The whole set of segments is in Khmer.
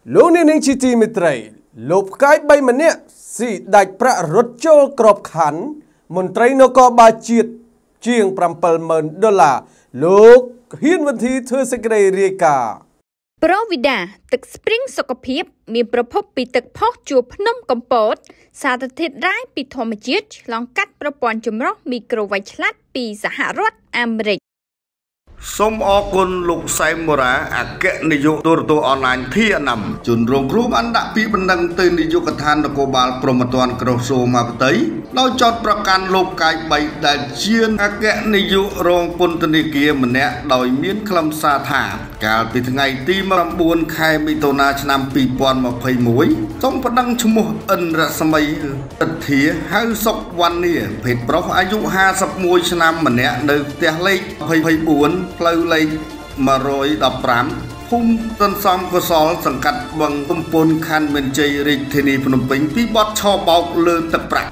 លោកអ្នកនាងជាទីមេត្រីលោកផ្កាយ3ម្នាក់ស៊ីដាច់ប្រាក់រត់ចូលក្របខ័ណ្ឌមន្ត្រីនគរបាលជាតិជាង$7,000លោកហ៊ានវិធីធ្វើសេចក្តីរាយការណ៍ប្រវីដាទឹកស្ព្រីងសុខភាពមានប្រភពពីទឹកផុសជួរភ្នំកំពតសារធាតុរ៉ែពីធម្មជាតិឆ្លងកាត់ប្រព័ន្ធចម្រោះមីក្រូវ៉ាច់ឆ្លាតពីសហរដ្ឋអាមេរិកសូមអរគុណលោកសែមមូរ៉ាអគ្គនាយកទូរទស្សន៍អនឡាញធាណាំជនរងគ្រោះបានដាក់ពាក្យបណ្ដឹងទៅនាយកដ្ឋាននគរបាលព្រហ្មទណ្ឌក្រសួងមហាផ្ទៃដោយចោទប្រកាន់លោកកាយ3ដែលជាអគ្គនាយករងពន្ធនាគារម្នាក់ដោយមានខ្លឹមសារថាកាលពីថ្ងៃទី9ខែមិថុនាឆ្នាំ2021សូមបណ្ដឹងឈ្មោះអិនរស្មីទិទ្ធាហៅសុកវណ្ណាភេទប្រុសអាយុ51ឆ្នាំម្នាក់នៅផ្ទះលេខ24ផ្លូវលេខ115ភូមិទន្សំកុសលសង្កាត់បឹងទំពុនខណ្ឌមានជ័យរាជធានីភ្នំពេញពីបទឆបោកលើទឹកប្រាក់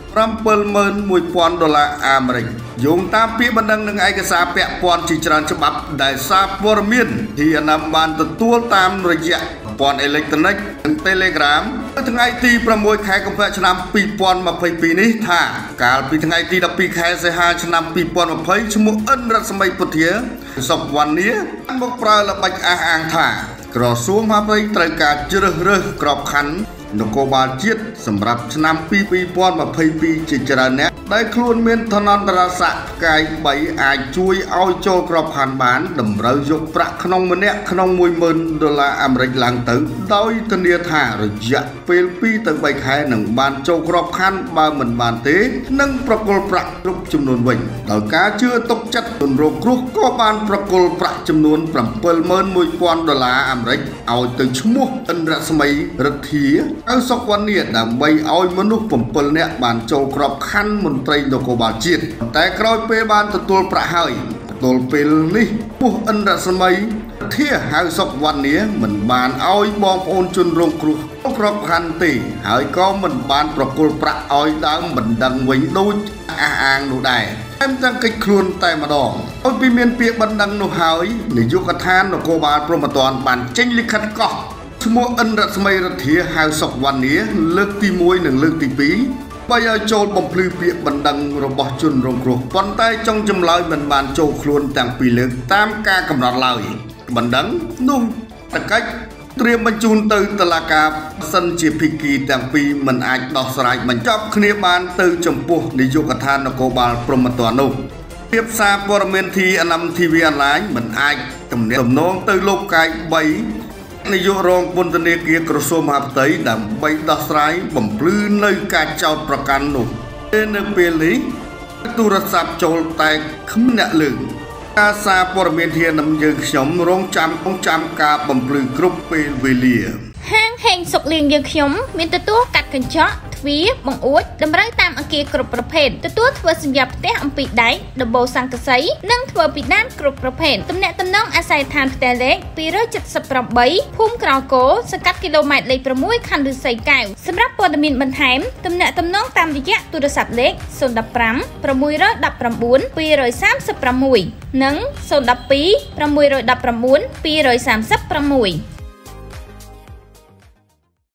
$7,100អាមេរិកយោងតាមពាក្យបណ្ដឹងនឹងឯកសារពាក់ព័ន្ធជាច្រើនច្បាប់ដែលសារព័ត៌មានធានាបានទទួលតាមរយៈព័ន្ធអេឡិចត្រូនិកនិង Telegram នៅថ្ងៃទី6ខែកុម្ភៈឆ្នាំ2022នេះថាកាលពីថ្ងៃទី12ខែសីហាឆ្នាំ2020ឈ្មោះអិនរស្មីពុធាសុកវណ្ណាបានមកប្រើល្បិចអះអាងថាក្រសួងមហាផ្ទៃត្រូវការជ្រើសរើសក្របខ័ណ្ឌនគរបាលជាតិសម្រាប់ឆ្នាំ2022ជាច្រើនអ្នកដែលខ្លួនមានឋានន្តរស័ក្តិផ្កាយ3អាចជួយឲ្យចូលក្របខ័ណ្ឌបានតម្រូវយកប្រាក់ក្នុងម្នាក់ក្នុង$10,000អាមេរិកឡើងទៅដោយធានាថារយៈពេល2ទៅ3ខែនឹងបានចូលក្របខ័ណ្ឌបើមិនបានទេនឹងប្រគល់ប្រាក់គ្រប់ចំនួនវិញដោយការជឿទុកចិត្តជនរងគ្រោះក៏បានប្រគល់ប្រាក់ចំនួន$7,100អាមេរិកឲ្យទៅឈ្មោះអិនរស្មីរិទ្ធាហៅសុកវណ្ណាដើម្បីឲ្យមនុស្ស7នាក់បានចូលក្របខ័ណ្ឌមន្ត្រីនគរបាលជាតិតែក្រោយពេលបានទទួលប្រាក់ហើយទល់ពេលនេះពោះអិនរស្មីធាហៅសុកវណ្ណាមិនបានឲ្យបងប្អូនជនរងគ្រោះក្របខ័ណ្ឌទេហើយក៏មិនបានប្រគល់ប្រាក់ឲ្យដើមបណ្ដឹងវិញដូចអះអាងនោះដែរតែមទាំងកិច្ចខ្លួនតែម្ដងឲ្យពីមានពាក្យបណ្ដឹងនោះហើយនាយកដ្ឋាននគរបាលព្រហ្មទណ្ឌបានចេញលិខិតកោះឈ្មោះអិនរស្មីរិទ្ធាហៅសុកវណ្ណាលើកទី1និងលើកទី2បើឲ្យចូលបំភ្លឺពាក្យបណ្ដឹងរបស់ជនរងគ្រោះប៉ុន្តែចុងចម្លើយមិនបានចូលខ្លួនទាំងពីរលើកតាមការកំណត់ឡើយបណ្ដឹងនោះតកិច្ចត្រៀមបញ្ជូនទៅតុលាការសិនជាភាគីទាំងពីរមិនអាចដោះស្រាយបញ្ចប់គ្នាបានទៅចំពោះនាយកដ្ឋាននគរបាលព្រហ្មទណ្ឌនោះភាពសារព័ត៌មានTNM-TV Online មិនអាចទំនាក់ទំនងទៅលោកកាយ3នាយករងពន្ធនាគារក្រសួងមហាផ្ទៃដើម្បីដោះស្រាយបំភ្លឺនៅការចោទប្រកាន់នោះនៅពេលនេះទូរស័ព្ទចូលតែគ្មានអ្នកលើការសារព័ត៌មានធានយើងខ្ញុំរងចាំការបំភ្លឺគ្រប់ពេលវេលាហាងហេងសុកលៀងយើងខ្ញុំមានទទួលកាត់កញ្ចក់ទ្វារបង្អួចតម្រូវតាមអគារគ្រប់ប្រភេទទទួលធ្វើសញ្ញាផ្ទះអំពីដែកដំបូលសង្កសីនិងធ្វើពីដានគ្រប់ប្រភេទទំនាក់ទំនងអាស័យដ្ឋានផ្ទះលេខ278ភូមិក្រោលគោសង្កាត់គីឡូម៉ែត្រលេខ6ខណ្ឌឫស្សីកែវសម្រាប់ព័ត៌មានបន្ថែមទំនាក់ទំនងតាមរយៈទូរស័ព្ទលេខ015 619 236និង012 619 236